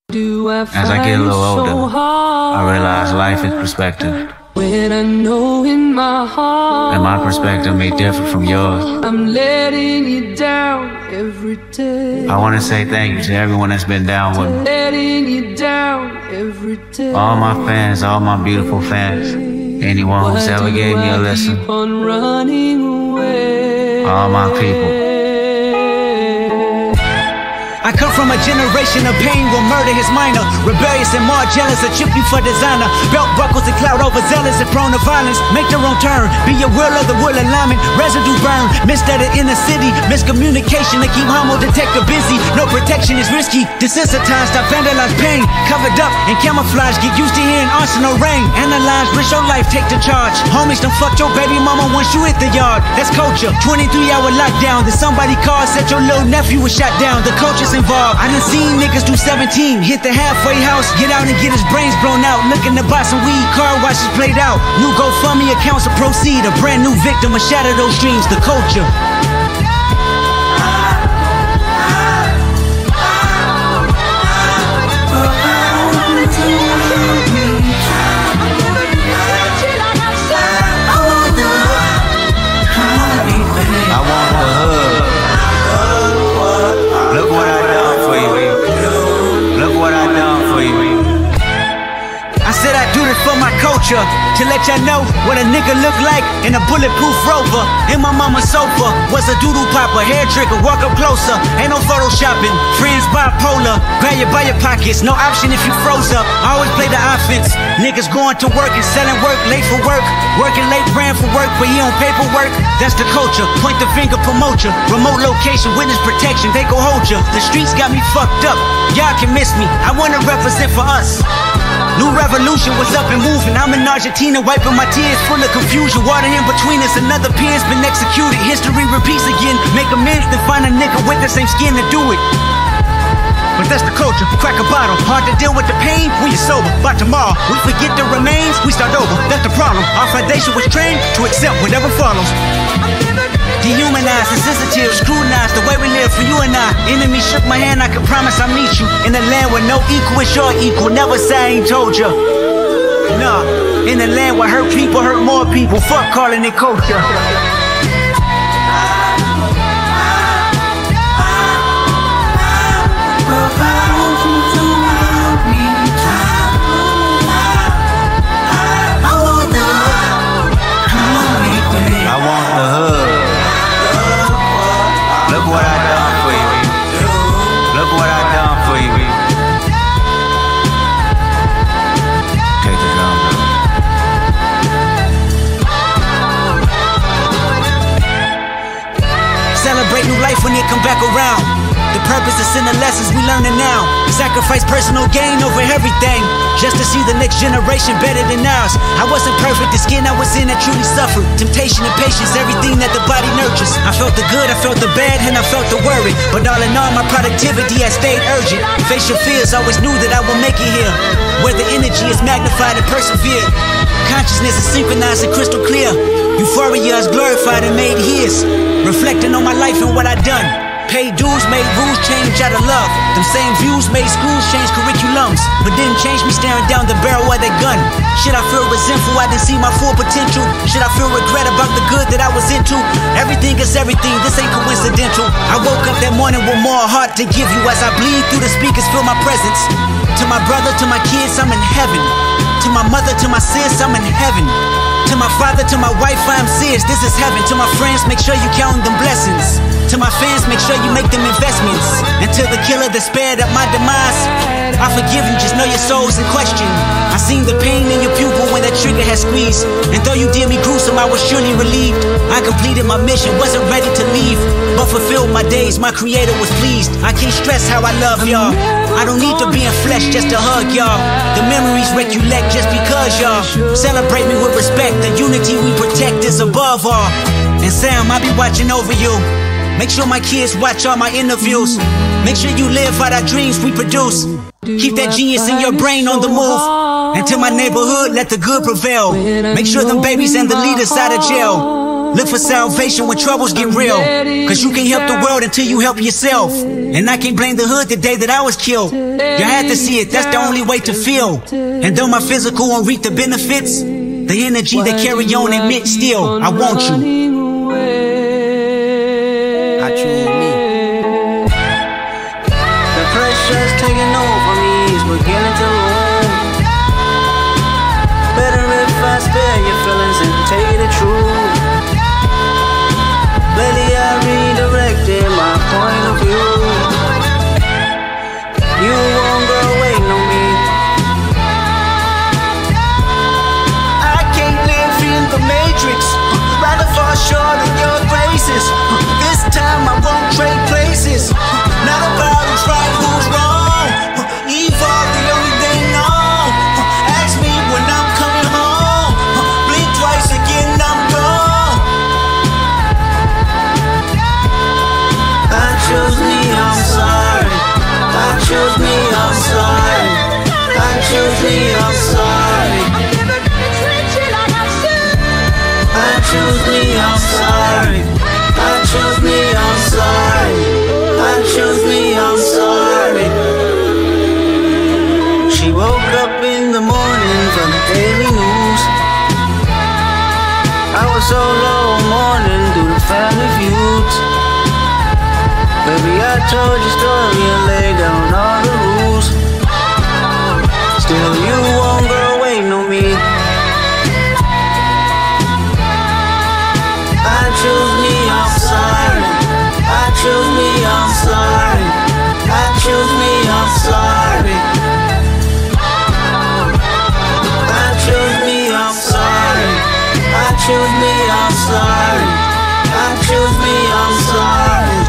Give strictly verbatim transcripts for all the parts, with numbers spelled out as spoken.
As I get a little older, I realize life is perspective. When I know in my heart, and my perspective may differ from yours. I'm letting you down every day. I want to say thank you to everyone that's been down with me. Letting you down every day. All my fans, all my beautiful fans, anyone who's ever gave me a listen. Keep on running away. All my people. I come from a generation of pain where murder is minor. Rebellious and more jealous, a chip you for designer. Belt buckles and cloud overzealous and prone to violence. Make their own turn, be a will of the will alignment. Residue burn, missed at it in the city. Miscommunication to keep homo detector busy. No protection is risky. Desensitized, I vandalize pain. Covered up and camouflage, get used to hearing arsenal rain. Analyze, risk your life, take the charge. Homies done fucked your baby mama once you hit the yard. That's culture, twenty-three hour lockdown. Then somebody called, said your little nephew was shot down. The culture's involved. I done seen niggas do seventeen, hit the halfway house, get out and get his brains blown out. Looking to buy some weed, car washes played out. New GoFundMe accounts to proceed. A brand new victim of shatter those dreams. The culture. I want the hood. Look what I done for you. Look what I done for you. I said I do this for my culture, to let y'all know what a nigga look like in a bulletproof Rover. In my mama's sofa was a doodle popper, hair trigger, walk up closer. Ain't no photoshopping, friends bipolar. Grab you by your pockets, no option if you froze up. I always play the offense. Niggas going to work and selling work, late for work. Working late, praying for work, but he on paperwork. That's the culture, point the finger, promote ya. Remote location, witness protection, they gon' hold ya. The streets got me fucked up, y'all can miss me. I wanna represent for us. New revolution was up and moving. I'm in Argentina wiping my tears, full of confusion. Water in between us, another peer's been executed. History repeats again. Make amends, then find a nigga with the same skin to do it. But that's the culture, crack a bottle. Hard to deal with the pain when you're sober. By tomorrow, we forget the remains, we start over. That's the problem. Our foundation was trained to accept whatever follows. Dehumanized, insensitive, scrutinized the way we live for you and I. Enemy shook my hand, I can promise I'll meet you in a land where no equal is your equal. Never say I ain't told ya. Nah, in a land where hurt people hurt more people. Fuck calling it culture. I want the hood. Look what I done for you. Look what I done for you. Take the drum, bro. Celebrate new life when it come back around. The purpose is in the lessons we learning now. Sacrifice personal gain over everything, just to see the next generation better than ours. I wasn't perfect, the skin I was in that truly suffered. Temptation and patience, everything that the body nurtures. I felt the good, I felt the bad, and I felt the worry. But all in all, my productivity has stayed urgent. Face your fears, always knew that I would make it here, where the energy is magnified and persevered. Consciousness is synchronized and crystal clear. Euphoria is glorified and made his. Reflecting on my life and what I done. Paid dues, made rules change out of love. Them same views made schools change curriculums, but didn't change me staring down the barrel of that gun. Should I feel resentful I didn't see my full potential? Should I feel regret about the good that I was into? Everything is everything, this ain't coincidental. I woke up that morning with more heart to give you. As I bleed through the speakers, feel my presence. To my brother, to my kids, I'm in heaven. To my mother, to my sis, I'm in heaven. To my father, to my wife, I am serious, this is heaven. To my friends, make sure you count them blessings. To my fans, make sure you make them investments. And to the killer that spared up my demise, I forgive you, just know your soul's in question. I seen the pain in your pupil when that trigger had squeezed. And though you did me gruesome, I was surely relieved. I completed my mission, wasn't ready to leave, but fulfilled my days, my creator was pleased. I can't stress how I love y'all. I don't need to be in flesh just to hug y'all. The memories recollect just because y'all celebrate me with respect. The unity we protect is above all. And Sam, I be watching over you. Make sure my kids watch all my interviews. Make sure you live out our dreams we produce. Keep that genius in your brain on the move. And to my neighborhood, let the good prevail. Make sure them babies and the leaders out of jail. Look for salvation when troubles get real, cause you can't help the world until you help yourself. And I can't blame the hood the day that I was killed. You had to see it, that's the only way to feel. And though my physical won't reap the benefits, the energy that carry on admit still, I want you. I choose me. The pressure's taking over me, it's beginning to roll. Better if I spare your feelings and tell you the truth. Lately I redirected my point of view. You won't go waiting on me. I can't live in the matrix, rather fall short of your graces. This time I won't trade places. Not about who's right, who's wrong. Evolve the only thing known. Ask me when I'm coming home. Blink twice again, I'm gone. I choose me, I'm sorry. I choose me, I'm sorry. I choose me, I'm sorry. I choose me, I'm sorry. I choose me, I'm sorry. I choose me, I'm sorry. She woke up in the morning from the daily news. I was so low morning through the family feuds. Baby, I told your story and laid down all the rules. Still you won't go waiting on me. I choose me, I'm sorry. I choose me, I'm sorry. I choose me, I'm sorry. I choose me, I'm sorry. I choose me, I'm sorry. I choose me, I'm sorry.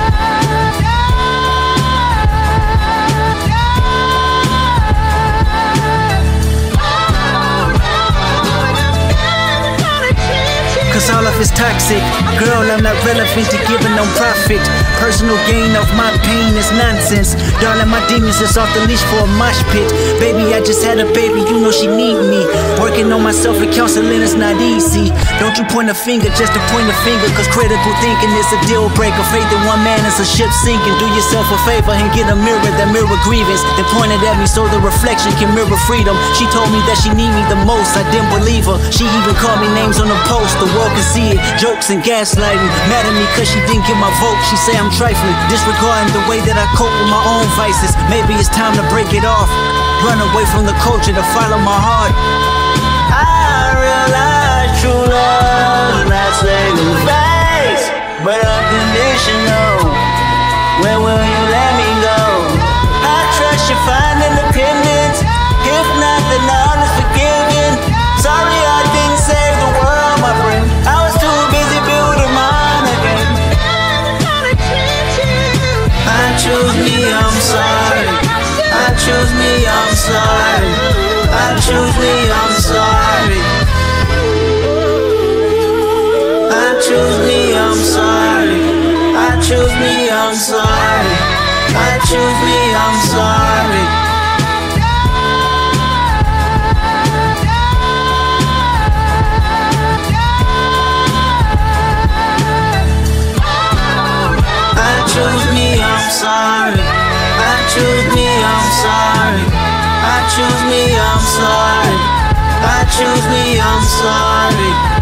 Cause all of it's toxic. Girl, I'm not relevant to giving no profit. Personal gain of my pain is nonsense. Darling, my demons is off the leash for a mosh pit. Baby, I just had a baby, you know she need me. Working on myself and counseling is not easy. Don't you point a finger just to point a finger, cause critical thinking is a deal breaker. Faith in one man is a ship sinking. Do yourself a favor and get a mirror that mirror grievance, then point it at me so the reflection can mirror freedom. She told me that she need me the most, I didn't believe her. She even called me names on the post. The world can see it, jokes and gaslighting. Mad at me cause she didn't get my vote. She say I'm trifling, disregarding the way that I cope with my own vices. Maybe it's time to break it off, run away from the culture to follow my heart. I realize true love not saving face, but unconditional. Where will you let me go? I trust you find independence. If not, then all is forgiven. Sorry I didn't save the world, my friend. I was too busy building mine again. I choose me, I'm sorry. I choose me, I'm sorry. I choose me, I'm sorry. I choose me, I'm sorry. I choose me, I'm sorry. I choose me, I'm sorry. I choose me, I'm sorry. I choose me, I'm sorry. I choose me, I'm sorry. I choose me, I'm sorry.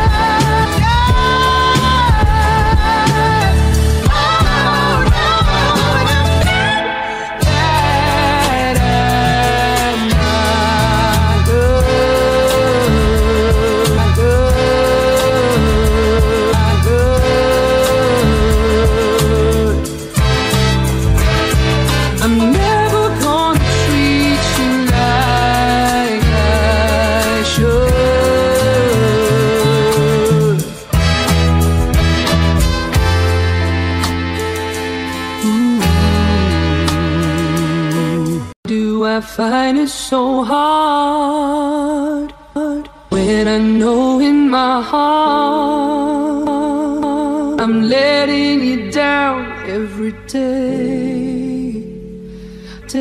I find it so hard when I know in my heart I'm letting you down every day,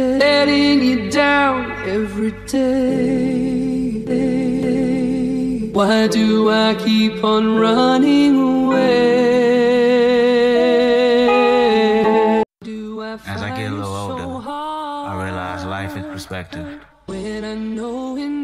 letting you down every day. Why do I keep on running away? Do I As I get a little find it so older, I hard realize life is perspective. when I know in